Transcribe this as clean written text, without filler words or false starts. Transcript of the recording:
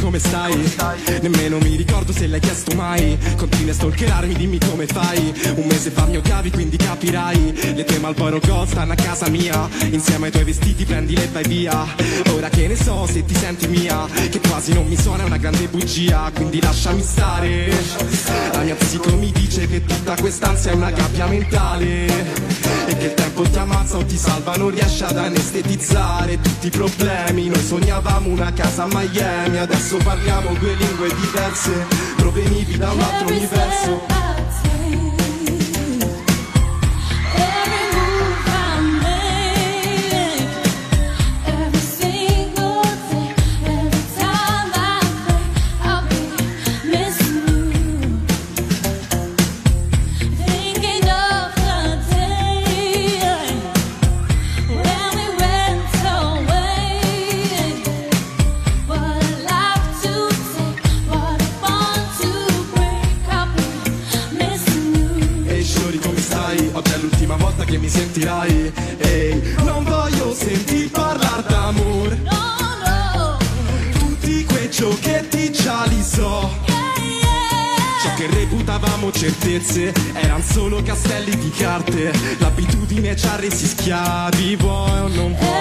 come stai? Nemmeno mi ricordo se l'hai chiesto mai. Continui a stalkerarmi, dimmi come fai. Un mese fa mi odiavi, quindi capirai. Le tue Marlboro Gold stanno a casa mia. Insieme ai tuoi vestiti prendile e vai via. Ora che ne so se ti senti mia, che quasi non mi suona, è una grande bugia, quindi lasciami stare. La mia psico mi dice che tutta quest'ansia è una gabbia mentale e che il tempo ti ammazza o ti salva, non riesce ad anestetizzare tutti i problemi. Noi sognavamo una casa a Miami, adesso parliamo due lingue diverse, provenivi da un altro universo. Oggi è l'ultima volta che mi sentirai. Ehi, non voglio sentir parlare d'amore. No, no. Tutti quei giochetti già li so. Ciò che reputavamo certezze erano solo castelli di carte. L'abitudine ci ha resi schiavi, vuoi o non vuoi.